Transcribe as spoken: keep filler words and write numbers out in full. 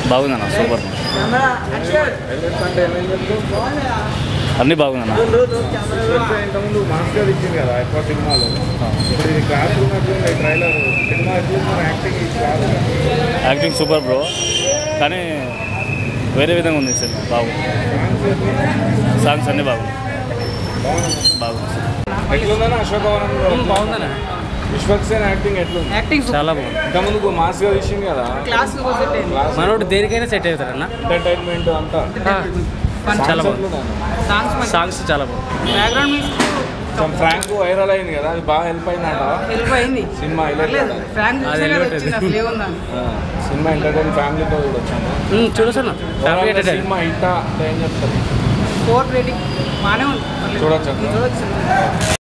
బాగుందన్న సూపర్ అన్నీ బాగుందన్న ఇంతకుముందు మాస్టర్ ఇచ్చింది కదా ఎక్కువ సినిమాలు ఇప్పుడు ఇది క్లాస్ ఉన్నట్లుంది ట్రైలర్ సినిమా యాక్టింగ్ యాక్టింగ్ సూపర్ బ్రో కానీ వేరే విధంగా ఉంది సినిమా బాగుంది సాంగ్స్ అన్నీ బాగుంది బాగుంది ఎట్లుందన్నా అశోకవనం బాగుందన్న విశ్వక్సేన్ యాక్టింగ్ ఎట్లుంది యాక్టింగ్ చాలా బాగుంది ఇంతకుముందు మాస్గా తీసింది కదా మనోడు దేనికైనా సెట్ అవుతారన్న ఎంటర్టైన్మెంట్ అంతా చాలా బాగుంది సాంగ్స్ చాలా బాగుంది బ్యాక్గ్రౌండ్ మ్యూజిక్ ఫ్రాంక్ వైరల్ అయింది కదా అది బాగా హెల్ప్ అయిందంట హెల్ప్ అయింది సినిమా సినిమా ఎంటర్టైన్ ఫ్యామిలీతో చూడొచ్చాను చూడొచ్చు ఫ్యామిలీ సినిమా హిట్టా ఏం చెప్తారు ఫోర్ రేటింగ్ బాగానే ఉంది చూడొచ్చు చూడొచ్చు